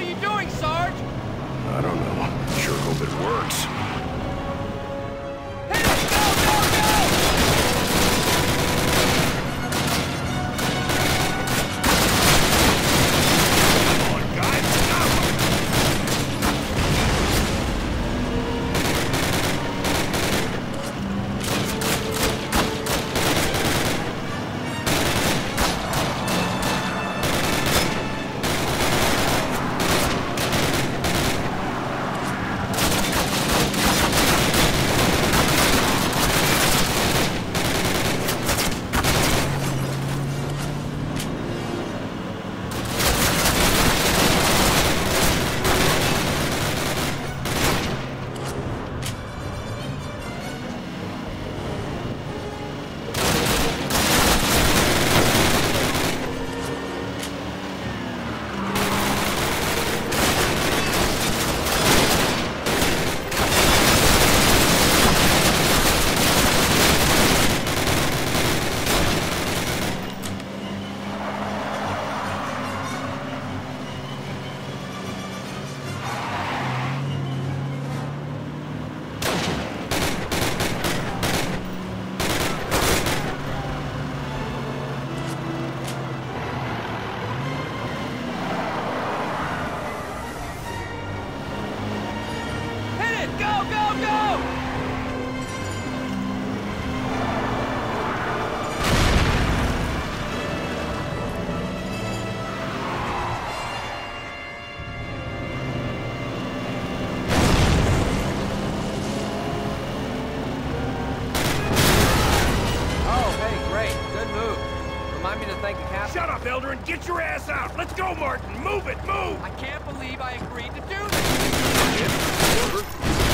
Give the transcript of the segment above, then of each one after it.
are you doing, Sarge? I don't know. Sure hope it works. Hit it! Go, go, go! Come on, guys, stop them! Go, go, go! Oh, hey, great. Good move. Remind me to thank the captain. Shut up, Elder, and get your ass out! Let's go, Martin! Move it, move! I can't believe I agreed to do this.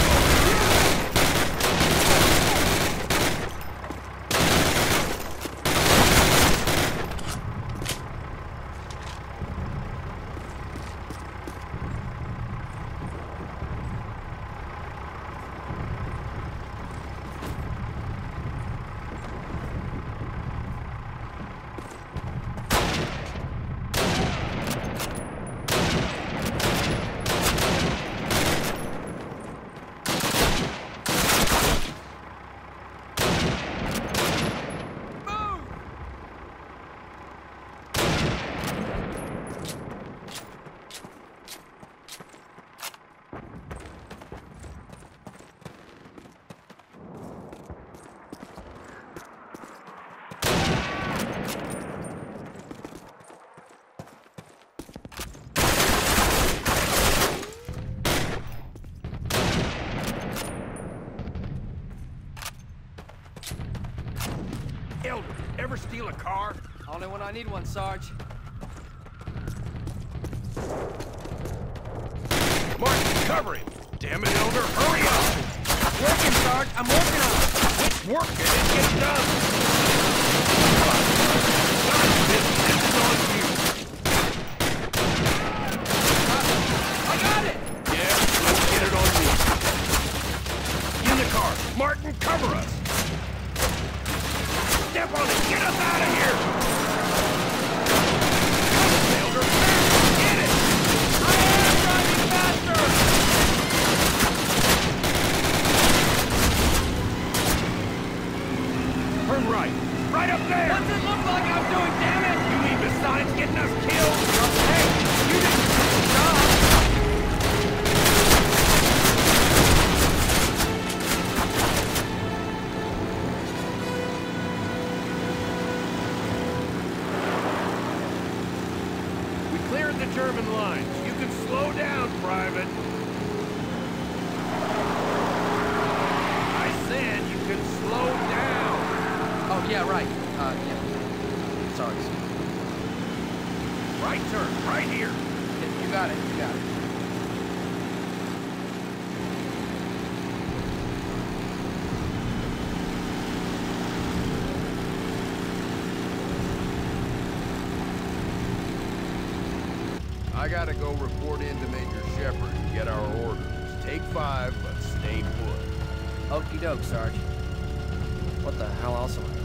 Elder, ever steal a car? Only when I need one, Sarge. Martin, cover him! Damn it, Elder, hurry up! Working, Sarge. I'm working on it. It's working, it gets done! This is on you! I got it! Yeah, let's get it on you. In the car! Martin, cover us! Step on it! Get us out of here! Elder, get it! I am driving faster! Turn right! Right up there! What's it look like I'm doing, damn it? You mean besides getting us killed? Hey, you didn't do the job. We cleared the German lines. You can slow down, Private. I said you can slow down. Oh, yeah, right. Yeah. Sorry. Right turn, right here. You got it, you got it. I gotta go report in to Major Shepard and get our orders. Take 5, but stay put. Okie doke, Sarge. What the hell else am I